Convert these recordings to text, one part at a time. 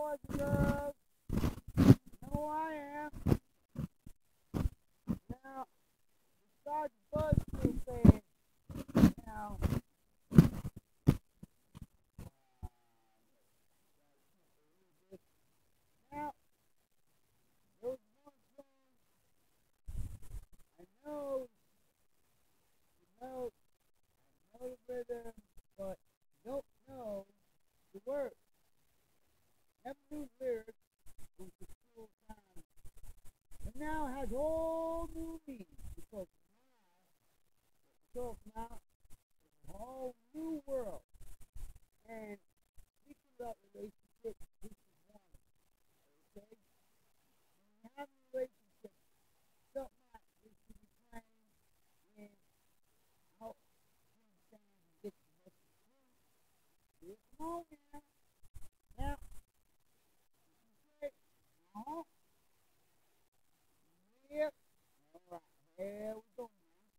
boys and girls. You know who I am. Now, Sergeant Buzzkill saying, now, now, those one songs, I know, know the rhythm, but don't know the words. Never knew lyrics from the school time. But now it has whole new meaning because now it's a whole new world. And speaking about relationships, this is one. Okay? When you have a relationship, something like this should be playing in out understand and get the message through. Yeah, come on now. Now, say, uh-huh. Yep. All right. Here we go.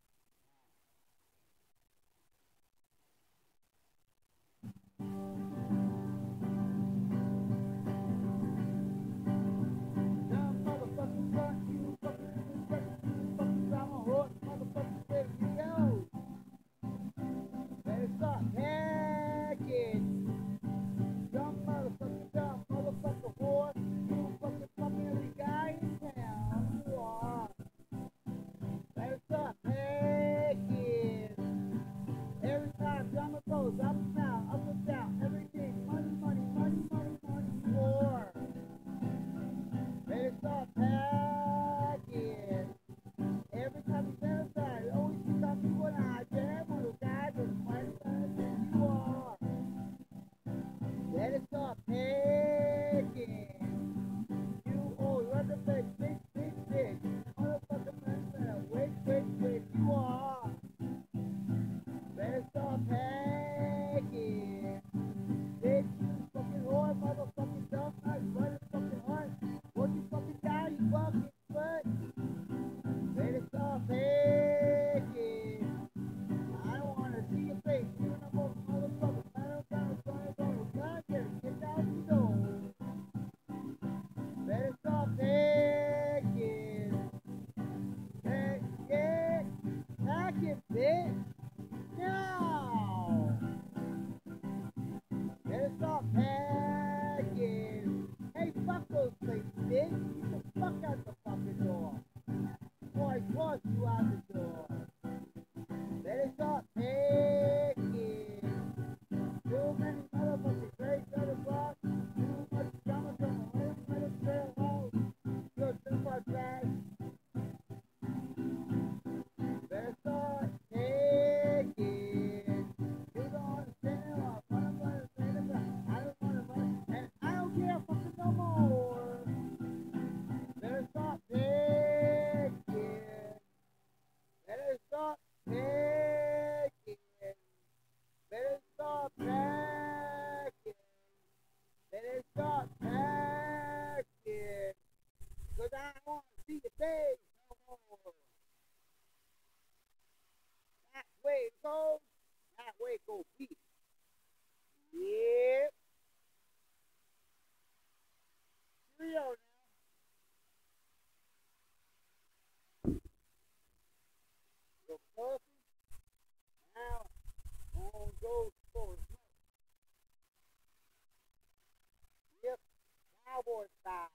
Cowboy style.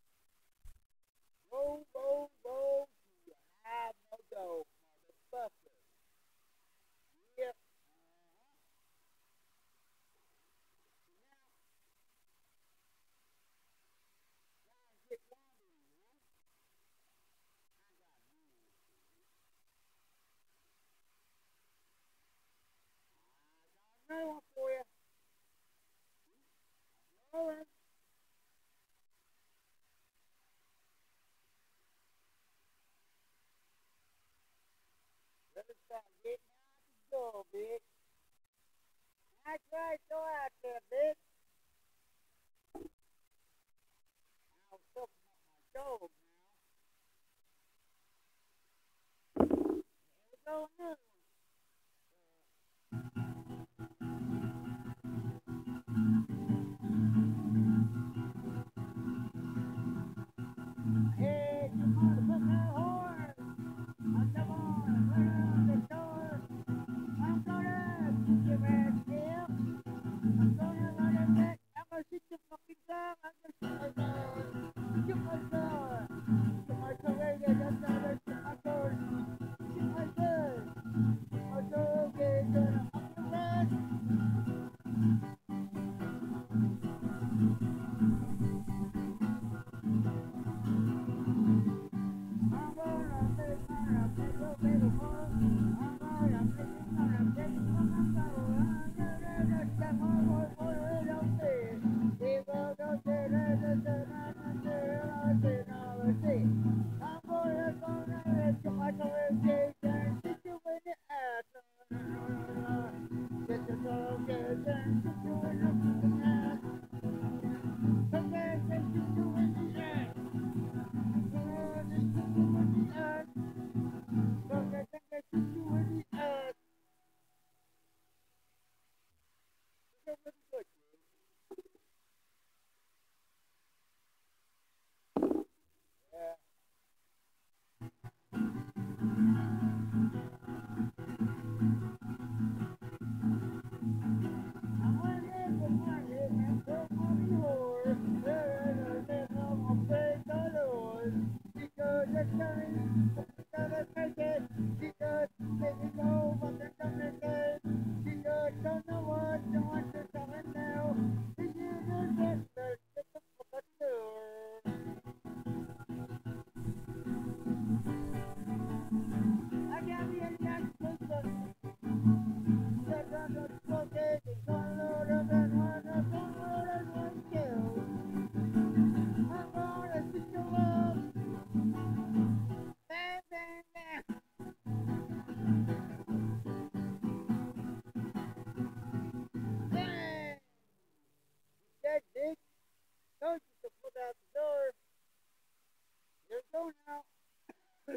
Roll, roll, roll. You have no dough, motherfucker. Yep. Get wandering, another one for you. Rolling. Let us start getting out the door, bitch. That's right, go out there, bitch. I was talking about my dog now. Here we go, another one. go now. This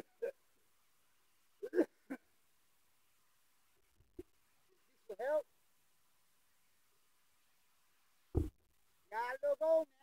will help. Gotta go now.